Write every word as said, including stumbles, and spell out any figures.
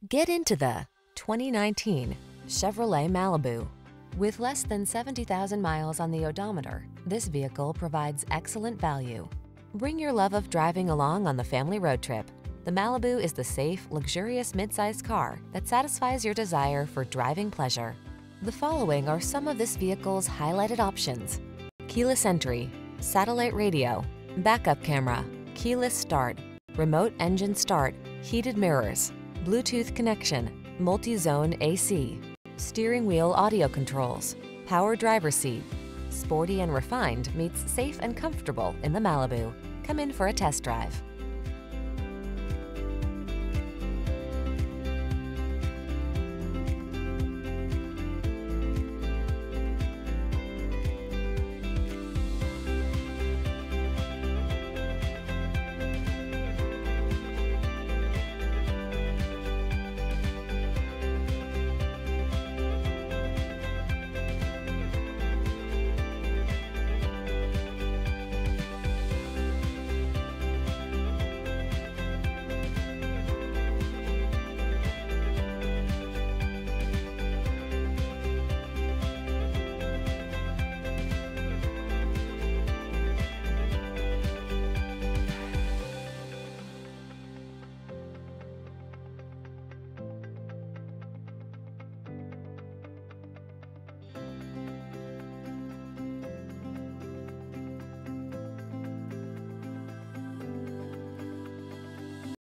Get into the twenty nineteen Chevrolet Malibu. With less than seventy thousand miles on the odometer, this vehicle provides excellent value. Bring your love of driving along on the family road trip. The Malibu is the safe, luxurious midsize car that satisfies your desire for driving pleasure. The following are some of this vehicle's highlighted options: keyless entry, satellite radio, backup camera, keyless start, remote engine start, heated mirrors, Bluetooth connection, multi-zone A C, steering wheel audio controls, power driver seat. Sporty and refined meets safe and comfortable in the Malibu. Come in for a test drive.